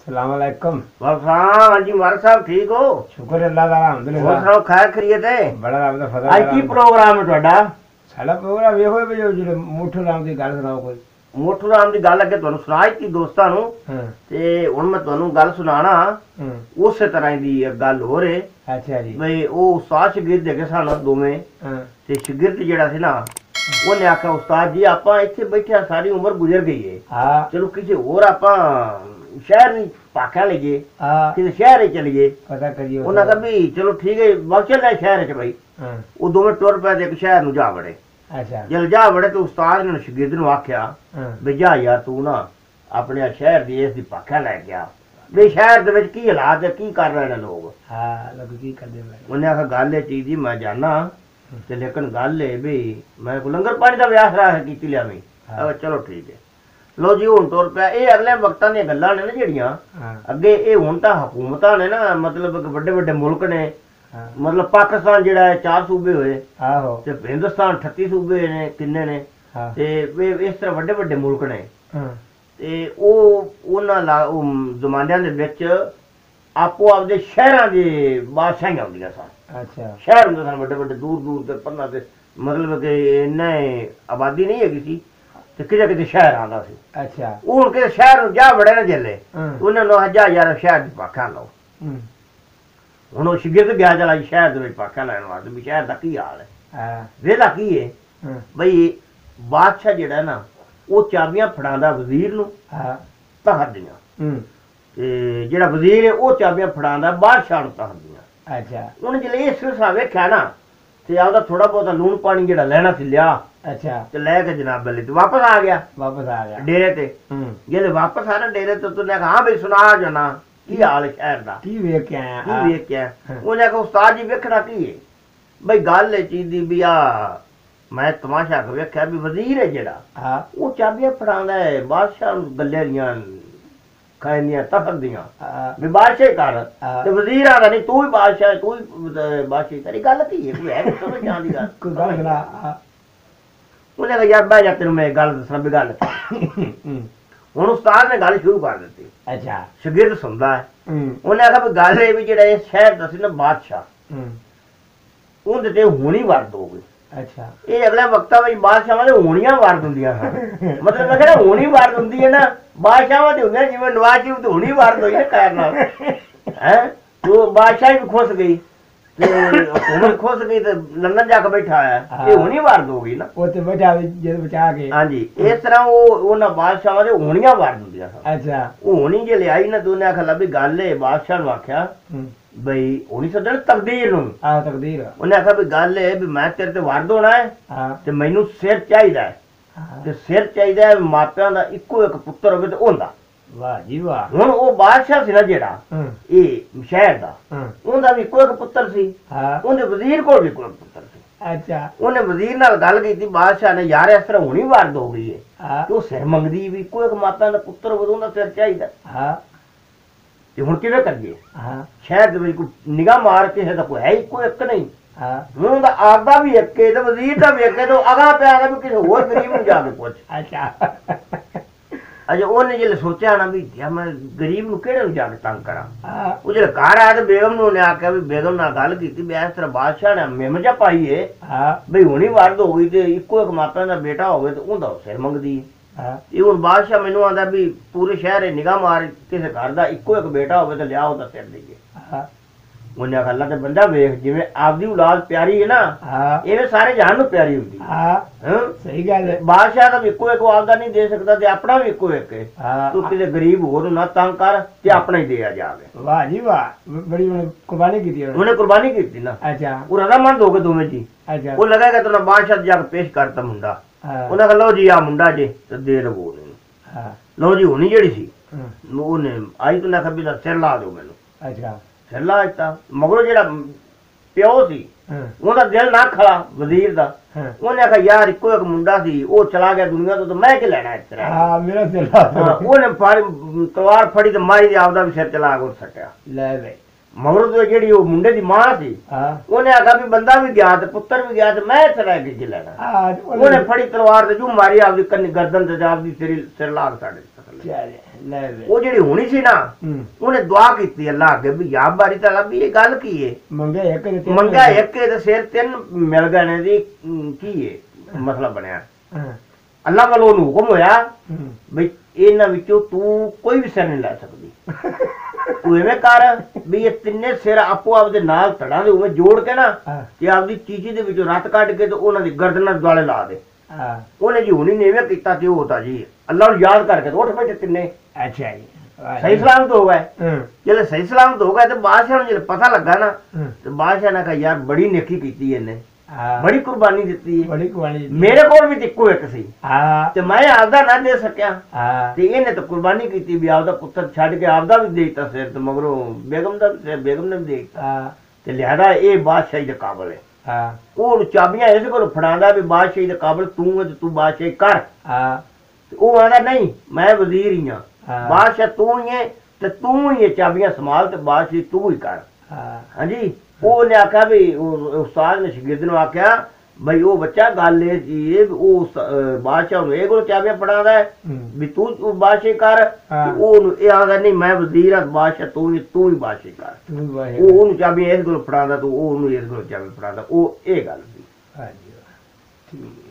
सलाम अलैकुम। वालेकुम। हाँ जी मार साहब ठीक हो? शुक्र अल्लाह दा अल्हम्दुलिल्लाह। ਹੋਰ ਸੁਣਾਓ ਖੈਰ ਖਰੀਅਤ ਹੈ? बड़ा रब दा फजल ਅੱਜ ਕੀ ਪ੍ਰੋਗਰਾਮ ਹੈ ਤੁਹਾਡਾ? साडा प्रोग्राम ਵੇਖੋ ਵੀ ਜਿਹੜੇ ਮੁੱਠੂ ਰਾਮ ਦੀ ਗੱਲ ਸੁਣਾਓ ਕੋਈ। ਮੋਠੂ ਰਾਮ ਦੀ ਗੱਲ ਅੱਗੇ ਤੁਹਾਨੂੰ ਸੁਣਾਈ ਸੀ ਦੋਸਤਾਂ ਨੂੰ ਹਾਂ ਤੇ ਹੁਣ ਮੈਂ ਤੁਹਾਨੂੰ ਗੱਲ ਸੁਣਾਣਾ ਹਾਂ ਉਸੇ ਤਰ੍ਹਾਂ ਦੀ ਇੱਕ ਗੱਲ ਹੋ ਰਹੀ ਅੱਛਾ ਜੀ। ਬਈ ਉਹ ਉਸਤਾਦ ਸ਼ਾਗਿਰਦ ਹੈਗੇ ਸਨ ਦੋਵੇਂ ਹਾਂ ਤੇ ਸ਼ਾਗਿਰਦ ਜਿਹੜਾ ਸੀ ਨਾ ਉਹਨੇ ਆਖਿਆ ਉਸਤਾਦ ਜੀ ਆਪਾਂ ਇੱਥੇ ਬੈਠਿਆ ਸਾਰੀ ਉਮਰ ਗੁਜ਼ਰ ਗਈ ਹੈ ਹਾਂ ਚਲੋ ਕਿਸੇ ਹੋਰ ਆਪਾਂ ਸ਼ਹਿਰ ਨਹੀਂ ਪਾਖਿਆ ਲਈਏ ਹਾਂ ਕਿਸੇ ਸ਼ਹਿਰ ਚ ਚਲੀਏ। ਪਤਾ ਕਰੀਏ ਉਹਨਾਂ ਕਹਾ ਵੀ ਚਲੋ ਠੀਕ ਹੈ ਵਗ ਚੱਲਿਆ ਸ਼ਹਿਰ ਚ ਬਈ। ਹਾਂ ਉਹ ਦੋਵੇਂ ਟੁਰ ਪਏ ਤੇ ਇੱਕ ਸ਼ਹਿਰ ਨੂੰ ਜਾ ਵੜੇ। ਅੱਛਾ ਜਦ ਜਾ ਵੜੇ ਤੇ ਉਸਤਾਦ ਨੇ ਸ਼ਾਗਿਰਦ ਨੂੰ ਆਖਿਆ ਹਾਂ ਵੀ ਜਾ ਯਾਰ ਤੂੰ ਨਾ ਆਪਣੇ ਸ਼ਹਿਰ ਦੀ ਇਸ ਦੀ ਪਾਖਿਆ ਲੈ ਗਿਆ ਵੀ ਸ਼ਹਿਰ ਦੇ ਵਿੱਚ ਕੀ ਹਾਲਾਤ ਹੈ ਕੀ ਕਰ ਰਹੇ ਨੇ ਲੋਕ। ਹਾਂ ਲੋਕ ਕੀ ਕਰਦੇ ਨੇ। ਉਹਨੇ ਆਖਿਆ ਗੱਲ ਇਹ ਚੀਜ਼ ਦੀ ਮੈਂ ਜਾਣਾ ਤੇ ਲੇਕਿਨ ਗੱਲ ਇਹ ਵੀ ਮੈਂ ਕੋ ਲੰਗਰ ਪਾਣੀ ਦਾ ਵਿਆਹ ਰਾਹ ਕੀਤੀ ਲਿਆਵੀਂ। ਚਲੋ ਠੀਕ ਹੈ ਲੋ ਜੀ ਹੁਣ ਤੁਰ ਪਿਆ। ਇਹ ਅਗਲੇ ਵਕਤਾਂ ਦੀਆਂ ਗੱਲਾਂ ਨੇ ਨਾ ਜਿਹੜੀਆਂ ਹਾਂ ਅੱਗੇ ਇਹ ਹੁਣ ਤਾਂ ਹਕੂਮਤਾਂ ਨੇ ਨਾ ਮਤਲਬ ਵੱਡੇ ਵੱਡੇ ਮੁਲਕ ਨੇ ਹਾਂ ਮਤਲਬ ਪਾਕਿਸਤਾਨ ਜਿਹੜਾ ਹੈ 4 ਸੂਬੇ ਹੋਏ ਆਹੋ ਤੇ ਹਿੰਦੁਸਤਾਨ 38 ਸੂਬੇ ਨੇ ਕਿੰਨੇ ਨੇ ਹਾਂ ਤੇ ਇਸ ਤਰ੍ਹਾਂ ਵੱਡੇ ਵੱਡੇ ਮੁਲਕ ਨੇ ਹਾਂ ਤੇ ਉਹਨਾਂ ਜ਼ਮਾਨਿਆਂ ਦੇ ਵਿੱਚ ਆਪੋ ਆਪਦੇ ਸ਼ਹਿਰਾਂ ਦੇ ਬਾਦਸ਼ਾਹੀਆਂ ਹੁੰਦੀਆਂ ਸਨ। ਅੱਛਾ ਸ਼ਹਿਰ ਹੁੰਦੇ ਸਨ ਵੱਡੇ ਵੱਡੇ ਦੂਰ ਦੂਰ ਤੇ ਪੰਨਾ ਤੇ ਮਤਲਬ ਕਿ ਇੰਨਾ ਆਬਾਦੀ ਨਹੀਂ ਹੈਗੀ ਸੀ ਤੇ ਕਿਤੇ ਕਿਤੇ ਸ਼ਹਿਰ ਆਉਂਦਾ ਸੀ। ਅੱਛਾ ਉਹ ਹੁਣ ਕਿਸੇ ਸ਼ਹਿਰ ਨੂੰ ਜਾ ਵੜੇ ਨਾ ਜੱਲੇ ਹਾਂ ਉਹਨਾਂ ਨੂੰ ਹਜਾ ਯਾਰ ਸ਼ਹਿਰ ਦੀ ਪਾਖਾਂ ਲਓ। ਹੁਣ ਉਹ ਸ਼ਾਗਿਰਦ ਗਿਆ ਚਲਾ ਸ਼ਹਿਰ ਦੇ ਵਿੱਚ ਪਾਖਾਂ ਲੈਣ ਵਾਸਤੇ ਵੀ ਸ਼ਹਿਰ ਦਾ ਕੀ ਹਾਲ ਹੈ ਹਾਂ ਵੇਲਾ ਕੀ ਹੈ ਹਾਂ ਬਈ ਬਾਦਸ਼ਾਹ ਜਿਹੜਾ ਨਾ ਉਹ ਚਾਬੀਆਂ ਫੜਾਉਂਦਾ ਵਜ਼ੀਰ ਨੂੰ ਹਾਂ ਤਖਤ ਦੀਆਂ ਹੂੰ ਤੇ ਜਿਹੜਾ ਵਜ਼ੀਰ ਹੈ ਉਹ ਚਾਬੀਆਂ ਫੜਾਉਂਦਾ ਬਾਦਸ਼ਾਹ ਨੂੰ ਤਖਤ ਦੀਆਂ। ਅੱਛਾ ਉਹਨੇ ਜਿਹੜੇ ਇਹ ਸਿਲਸਿਲਾ ਵੇਖਿਆ ਨਾ ਤੇ ਆਪਦਾ ਥੋੜਾ ਬਹੁਤਾ ਲੂਣ ਪਾਣੀ ਜਿਹੜਾ ਲੈਣਾ ਸੀ ਲਿਆ ਅੱਛਾ ਤੇ ਲੈ ਕੇ ਜਨਾਬ ਲਈ ਤੇ ਵਾਪਸ ਆ ਗਿਆ ਵਾਪਸ ਆ ਗਿਆ ਡੇਰੇ ਤੇ। ਹੂੰ ਜਿਹੜੇ ਵਾਪਸ ਆ ਨਾ ਡੇਰੇ ਤੇ ਤੂੰ ਨੇ ਹਾਂ ਬਈ ਸੁਣਾ ਜਨਾ ਕੀ ਹਾਲ ਹੈ ਸ਼ਹਿਰ ਦਾ ਕੀ ਵੇਖ ਕੇ ਆਇਆ ਕੀ ਵੇਖ ਕੇ ਉਹਨੇ ਆਖਿਆ ਉਸਤਾਦ ਜੀ ਵੇਖਣਾ ਕੀ ਹੈ ਬਈ ਗੱਲ ਇਹ ਚੀਜ਼ ਦੀ ਵੀ ਆ ਮੈਂ ਤਮਾਸ਼ਾ ਵੇਖਿਆ ਵੀ ਵਜ਼ੀਰ ਹੈ ਜਿਹੜਾ ਹਾਂ ਉਹ ਚਾਬੀਆਂ ਫੜਾਉਂਦਾ ਹੈ ਬਾਦਸ਼ਾਹ ਨੂੰ ਗੱਲੇ ਦੀਆਂ ਖਾਈਆਂ ਤਖਤ ਦੀਆਂ ਵੀ ਬਾਦਸ਼ਾਹ ਕਰ ਤੇ ਵਜ਼ੀਰ ਆਦਾ ਨਹੀਂ ਤੂੰ ਹੀ ਬਾਦਸ਼ਾਹ ਤੂੰ ਹੀ ਬਾਦਸ਼ਾਹ ਤੇਰੀ ਗੱਲ ਕੀ ਹੈ ਕੋਈ ਹੈ ਨਹੀਂ ਸਮਝ ਆਉਂਦੀ ਗੱਲ ਕੋਈ ਗੱਲ ਸੁਣਾ। ਉਹਨੇ ਕਿਹਾ ਯਾਰ ਬਹਿ ਜਾ ਤੈਨੂੰ ਮੈਂ ਗੱਲ ਦੱਸਣਾ ਵੀ ਗੱਲ ਹੁਣ ਉਸਤਾਦ ਨੇ ਗੱਲ ਸ਼ੁਰੂ ਕਰ ਦਿੱਤੀ। ਅੱਛਾ ਸ਼ਾਗਿਰਦ ਸੁਣਦਾ ਹੈ। ਹੂੰ ਉਹਨੇ ਆਖਿਆ ਵੀ ਗੱਲ ਇਹ ਵੀ ਜਿਹੜਾ ਇਹ ਸ਼ਹਿਰ ਦਾ ਸੀ ਨਾ ਬਾਦਸ਼ਾਹ ਹੂੰ ਉਹਦੇ ਤੇ ਹੋਣੀ ਵਰਦ ਹੋ ਗਈ। ਅੱਛਾ ਇਹ ਅਗਲੇ ਵਕਤਾਂ ਵਿੱਚ ਬਾਦਸ਼ਾਹਾਂ ਦੇ ਹੋਣੀਆਂ ਵਰਦ ਹੁੰਦੀਆਂ ਹਨ ਮਤਲਬ ਮੈਂ ਕਹਿੰਦਾ ਹੋਣੀ ਵਰਦ ਹੁੰਦੀ ਹੈ ਨਾ ਬਾਦਸ਼ਾਹਾਂ ਦੇ ਹੁੰਦੇ ਜਿਵੇਂ ਨਵਾਜ਼ ਸ਼ਰੀਫ ਤੇ ਹੋਣੀ ਵਰਦ ਹੋਈ ਨਾ ਕਾਰਨ ਨਾਲ ਹੈ ਉਹ ਬਾਦਸ਼ਾਹ ਵੀ ਖੁੱਸ ਗਈ ਤੇ ਹੁਕੂਮਤ ਖੁੱਸ ਗਈ ਤੇ ਲੰਡਨ ਜਾ ਕੇ ਬੈਠਾ ਆਇਆ ਇਹ ਹੋਣੀ ਵਰਦ ਹੋ ਗਈ ਨਾ ਉਹ ਤੇ ਬਚਾ ਜਦ ਬਚਾ ਕੇ। ਹਾਂਜੀ ਇਸ ਤਰ੍ਹਾਂ ਉਹਨਾਂ ਬਾਦਸ਼ਾਹਾਂ ਦੇ ਹੋਣੀਆਂ ਵਰਦ ਹੁੰਦੀਆਂ ਸਨ। ਅੱਛਾ ਉਹ ਹੋਣੀ ਜੇ ਲਿਆਈ ਨਾ ਦੋਨੇ ਆਖਿਆ ਲੱਭੀ ਗੱਲ ਹੈ ਬਾਦਸ਼ਾਹ ਨੂੰ ਆਖਿਆ ਬਈ ਹੋਣੀ ਸੱਦਣ ਤਕਦੀਰ ਨੂੰ। ਆ ਤਕਦੀਰ ਉਹਨੇ ਆਖਿਆ ਵੀ ਗੱਲ ਹੈ ਵੀ ਮੈਂ ਤੇਰੇ ਤੇ ਵਰਦ ਹੋਣਾ ਹੈ ਹਾਂ ਤੇ ਮੈਨੂੰ ਸਿਰ ਚਾਹੀਦਾ ਹੈ ਤੇ ਸਿਰ ਚਾਹੀਦਾ ਹੈ ਮਾਪਿਆਂ ਦਾ ਇੱਕੋ ਇੱਕ ਪੁੱਤਰ ਹੋਵੇ ਤੇ ਉਹਦਾ। ਵਾਹ ਜੀ ਵਾਹ। ਹੁਣ ਉਹ ਬਾਦਸ਼ਾਹ ਸੀ ਨਾ ਜਿਹੜਾ ਹਾਂ ਇਹ ਸ਼ਹਿਰ ਦਾ ਹਾਂ ਉਹਦਾ ਵੀ ਇੱਕੋ ਇੱਕ ਪੁੱਤਰ ਸੀ ਹਾਂ ਉਹਦੇ ਵਜ਼ੀਰ ਕੋਲ ਵੀ ਇੱਕੋ ਇੱਕ ਪੁੱਤਰ ਸੀ। ਅੱਛਾ ਉਹਨੇ ਵਜ਼ੀਰ ਨਾਲ ਗੱਲ ਕੀਤੀ ਬਾਦਸ਼ਾਹ ਨੇ ਯਾਰ ਇਸ ਤਰ੍ਹਾਂ ਹੋਣੀ ਵਰਦ ਹੋ ਗਈ ਹੈ ਹਾਂ ਤੇ ਉਹ ਸਿਰ ਮੰਗਦੀ ਵੀ ਇੱਕੋ ਇੱਕ ਮਾਪਿਆਂ ਦਾ ਪੁੱਤਰ ਹੋਵੇ ਉਹਦਾ ਸਿਰ ਚਾਹੀਦਾ ਹਾਂ ਤੇ ਹੁਣ ਕਿਵੇਂ ਕਰੀਏ ਹਾਂ ਸ਼ਹਿਰ ਦੇ ਵਿੱਚ ਕੋਈ ਨਿਗਾਹ ਮਾਰ ਕੇ ਤਾਂ ਕੋਈ ਹੈ ਇੱਕੋ ਇੱਕ ਨਹੀਂ। ਹਾਂ ਹੁਣ ਉਹਦਾ ਆਪਦਾ ਵੀ ਇੱਕੇ ਤੇ ਵਜ਼ੀਰ ਦਾ ਵੀ ਇੱਕੇ ਤੇ ਅਗਾ ਪਿਆ ਵੀ ਕਿਸੇ ਹੋਰ ਗਰੀਬ ਨੂੰ ਜਾ ਕੇ ਪੁੱਛ। ਅੱਛਾ ਅਜੇ ਉਹਨੇ ਜਿਹੜੇ ਸੋਚਿਆ ਨਾ ਵੀ ਮੈਂ ਗਰੀਬ ਨੂੰ ਕਿਹੜੇ ਨੂੰ ਜਾ ਕੇ ਤੰਗ ਕਰਾਂ ਹਾਂ ਉਹ ਜਿਹੜਾ ਘਰ ਆਇਆ ਤੇ ਬੇਗਮ ਨੂੰ ਉਹਨੇ ਆਖਿਆ ਵੀ ਬੇਗਮ ਨਾਲ ਗੱਲ ਕੀਤੀ ਵੀ ਇਸ ਤਰ੍ਹਾਂ ਬਾਦਸ਼ਾਹ ਨੇ ਮਿਮਜਾ ਪਾਈਏ ਹਾਂ ਬਈ ਹੁਣੀ ਵਰਦ ਹੋ ਗਈ ਤੇ ਇੱਕੋ ਇੱਕ ਮਾਪਿਆਂ ਦਾ ਬੇਟਾ ਹੋਵੇ ਤੇ ਉਹਦਾ ਸਿਰ ਮੰਗਦੀ ਹਾਂ ਇਹ ਹੁਣ ਬਾਦਸ਼ਾਹ ਮੈਨੂੰ ਆਂਦਾ ਵੀ ਪੂਰੇ ਸ਼ਹਿਰ ਨਿਗਾਹ ਮਾਰ ਕਿਸੇ ਘਰ ਦਾ ਇੱਕੋ ਇੱਕ ਬੇਟਾ ਹੋਵੇ ਤੇ ਲਿਆ ਉਹਦਾ ਸਿਰ ਦੇਈਏ। ਹਾਂ ਉਹਨੇ ਆਖਿਆ ਅੱਲਾ ਤੇ ਬੰਦਾ ਵੇਖ ਜਿਵੇਂ ਆਪਦੀ ਔਲਾਦ ਪਿਆਰੀ ਹੈ ਨਾ ਹਾਂ ਇਵੇਂ ਸਾਰੇ ਜਹਾਨ ਨੂੰ ਪਿਆਰੀ ਹੁੰਦੀ ਹਾਂ ਹੈ। ਸਹੀ ਗੱਲ ਹੈ। ਬਾਦਸ਼ਾਹ ਦਾ ਵੀ ਇੱਕੋ ਇੱਕ ਆਪਦਾ ਨਹੀਂ ਦੇ ਸਕਦਾ ਤੇ ਆਪਣਾ ਵੀ ਇੱਕੋ ਇੱਕ ਹੈ। ਹਾਂ ਤੂੰ ਕਿਸੇ ਗਰੀਬ ਹੋਰ ਨੂੰ ਨਾ ਤੰਗ ਕਰ ਤੇ ਆਪਣਾ ਹੀ ਦੇ ਆ ਜਾਵੇ। ਵਾਹ ਜੀ ਵਾਹ ਬੜੀ ਉਹਨੇ ਕੁਰਬਾਨੀ ਕੀਤੀ ਉਹਨੇ ਕੁਰਬਾਨੀ ਕੀਤੀ ਨਾ ਅੱਛਾ ਉਹ ਰਜ਼ਾਮੰਦ ਹੋ ਗਏ ਦੋਵੇਂ ਜੀ। ਅੱਛਾ ਉਹ ਲਗਾਗਾ ਤੂੰ ਬਾਦਸ਼ਾਹ ਜਾ ਕੇ ਪੇਸ਼ ਕਰਤਾ ਮੁੰਡਾ ਹਾਂ ਉਹਨੇ ਕਿਹਾ ਲਓ ਜੀ ਆ ਮੁੰਡਾ ਜੇ ਤੇ ਦੇ ਲਵੋ ਉਹਨੂੰ। ਹਾਂ ਲਓ ਜੀ ਹੋਣੀ ਜਿਹੜੀ ਸੀ ਹਾਂ ਉਹਨੇ ਆਈ ਤੂੰ ਨਾ ਖਬੀ ਦਾ ਸਿਰ ਲਾ ਦਿਓ ਮੈਨੂੰ ਅੱਛਾ ਸਿਰ ਲਾ ਦਿੱਤਾ ਮਗਰੋਂ ਜਿਹੜਾ ਪਿਓ ਸੀ ਹਾਂ ਉਹਦਾ ਦਿਲ ਨਾ ਖੜਾ ਵਜ਼ੀਰ ਦਾ ਹਾਂ ਉਹਨੇ ਆਖਿਆ ਯਾਰ ਇੱਕੋ ਇੱਕ ਮੁੰਡਾ ਸੀ ਉਹ ਚਲਾ ਗਿਆ ਦੁਨੀਆ ਤੋਂ ਮੈਂ ਕੀ ਲੈਣਾ ਇਸ ਤਰ੍ਹਾਂ। ਹਾਂ ਮੇਰਾ ਦਿਲ ਲਾ ਉਹਨੇ ਤਲਵਾਰ ਫੜੀ ਤੇ ਮਾਰੀ ਤੇ ਆਪਦਾ ਵੀ ਸਿਰ ਚਲਾ ਕੇ ਸੱਟਿਆ। ਲੈ ਲੈ ਮਗਰੋਂ ਤੋਂ ਜਿਹੜੀ ਉਹ ਮੁੰਡੇ ਦੀ ਮਾਂ ਸੀ ਹਾਂ ਉਹਨੇ ਆਖਿਆ ਵੀ ਬੰਦਾ ਵੀ ਗਿਆ ਤੇ ਪੁੱਤਰ ਵੀ ਗਿਆ ਤੇ ਮੈਂ ਇੱਥੇ ਰਹਿ ਕੇ ਕੀ ਲੈਣਾ। ਹਾਂ ਉਹਨੇ ਫੜੀ ਤਲਵਾਰ ਤੇ ਜੂ ਮਾਰੀ ਆਪਦੀ ਕੰਨੀ ਗਰਦਨ ਤੇ ਆਪਦੀ ਸਿਰ ਲਾ ਕੇ ਸਾਡੇ ਚੱਲ ਲੈ ਵੇ ਉਹ ਜਿਹੜੀ ਹੋਣੀ ਸੀ ਨਾ ਉਹਨੇ ਦੁਆ ਕੀਤੀ ਅੱਲਾਹ ਅੱਗੇ ਵੀ ਯਾ ਬਾਰੀ ਤਾਲਾ ਵੀ ਇਹ ਗੱਲ ਕੀ ਹੈ ਮੰਗਿਆ ਇੱਕ ਨੇ ਤਿੰਨ ਮੰਗਿਆ ਇੱਕ ਤੇ ਸਿਰ ਤਿੰਨ ਮਿਲ ਗਏ ਨੇ ਜੀ ਕੀ ਹੈ ਮਸਲਾ ਬਣਿਆ ਹਾਂ ਅੱਲਾਹ ਵੱਲੋਂ ਉਹਨੂੰ ਹੁਕਮ ਹੋਇਆ ਵੀ ਇਹਨਾਂ ਵਿੱਚੋਂ ਤੂੰ ਕੋਈ ਵੀ ਸਿਰ ਨਹੀਂ ਲੈ ਸਕਦੀ ਤੂੰ ਐਵੇਂ ਕਰ ਵੀ ਇਹ ਤਿੰਨੇ ਸਿਰ ਆਪੋ ਆਪਦੇ ਨਾਲ ਧੜਾਂ ਦੇ ਉਵੇਂ ਜੋੜ ਕੇ ਨਾ ਤੇ ਆਪਦੀ ਚੀਚੀ ਦੇ ਵਿੱਚੋਂ ਰੱਤ ਕੱਢ ਕੇ ਤੇ ਉਹਨਾਂ ਦੀ ਗਰਦਨਾਂ ਦੇ ਦੁਆਲੇ ਲਾ ਦੇ ਉਹਨੇ ਜੀ ਹੁਣੀ ਨੇ ਐਵੇਂ ਕੀਤਾ ਤੇ ਉਹ ਤਾਂ ਜੀ ਅੱਲਾਹ ਨੂੰ ਯਾਦ ਕਰਕੇ ਉੱਠ ਬੈਠੇ ਤਿੰਨੇ ਅੱਛਾ ਜੀ ਸਹੀ ਸਲਾਮਤ ਹੋ ਗਏ ਜਦੋਂ ਸਹੀ ਸਲਾਮਤ ਹੋ ਗਏ ਤੇ ਬਾਦਸ਼ਾਹ ਨੂੰ ਜਦੋਂ ਪਤਾ ਲੱਗਾ ਨਾ ਤੇ ਬਾਦਸ਼ਾਹ ਨੇ ਕਿਹਾ ਯਾਰ ਬੜੀ ਨੇਕੀ ਕੀਤੀ ਇਹਨੇ ਬੜੀ ਕੁਰਬਾਨੀ ਦਿੱਤੀ ਹੈ ਬੜੀ ਕੁਰਬਾਨੀ ਮੇਰੇ ਕੋਲ ਵੀ ਇੱਕੋ ਇੱਕ ਸੀ ਤੇ ਮੈਂ ਆਪਦਾ ਨਾ ਦੇ ਸਕਿਆ ਤੇ ਇਹਨੇ ਤਾਂ ਕੁਰਬਾਨੀ ਕੀਤੀ ਵੀ ਆਪਦਾ ਪੁੱਤਰ ਛੱਡ ਕੇ ਆਪਦਾ ਵੀ ਦੇ ਦਿੱਤਾ ਸਿਰ ਤੇ ਮਗਰੋਂ ਬੇਗਮ ਦਾ ਸਿਰ ਬੇਗਮ ਨੇ ਵੀ ਦੇ ਦਿੱਤਾ ਤੇ ਲਿਹਾਜ਼ਾ ਇਹ ਬਾਦਸ਼ਾਹੀ ਦੇ ਕਾਬਲ ਹੈ ਉਹ ਚਾਬੀਆਂ ਇਸ ਕੋਲ ਫੜਾਉਂਦਾ ਵੀ ਬਾਦਸ਼ਾਹੀ ਦੇ ਕਾਬਲ ਤੂੰ ਤੇ ਤੂੰ ਬਾਦਸ਼ਾਹੀ ਕਰ ਉਹ ਆਂਦਾ ਨਹੀਂ ਮੈਂ ਵਜ਼ੀਰ ਹੀ ਆ ਬਾਦਸ਼ਾਹ ਤੂੰ ਹੀ ਹੈ ਤੇ ਤੂੰ ਹੀ ਇਹ ਚਾਬੀਆਂ ਸੰਭਾਲ ਤੇ ਬਾਦਸ਼ਾਹੀ ਤੂੰ ਹੀ ਕਰ ਹਾਂਜੀ ਉਹਨੇ ਆਖਿਆ ਵੀ ਉਸਤਾਦ ਨੇ ਸ਼ਾਗਿਰਦ ਨੂੰ ਆਖਿਆ ਬਈ ਉਹ ਬੱਚਾ ਗੱਲ ਇਹ ਸੀ ਉਹ ਬਾਦਸ਼ਾਹ ਨੂੰ ਇਹ ਕੋਲ ਚਾਬੀਆਂ ਫੜਾਉਂਦਾ ਹੈ ਵੀ ਤੂੰ ਬਾਦਸ਼ਾਹੀ ਕਰ ਉਹਨੂੰ ਇਹ ਆਂਦਾ ਨਹੀਂ ਮੈਂ ਵਜ਼ੀਰ ਆ ਬਾਦਸ਼ਾਹ ਤੂੰ ਹੀ ਬਾਦਸ਼ਾਹੀ ਕਰ ਉਹ ਉਹਨੂੰ ਚਾਬੀਆਂ ਇਸ ਕੋਲ ਫੜਾਉਂਦਾ ਤੂੰ ਉਹਨੂੰ ਇਸ ਕੋਲ ਚਾਬੀ ਫੜਾਉਂਦਾ ਉਹ ਇਹ ਗੱਲ ਸੀ ਹਾਂਜੀ ਠੀਕ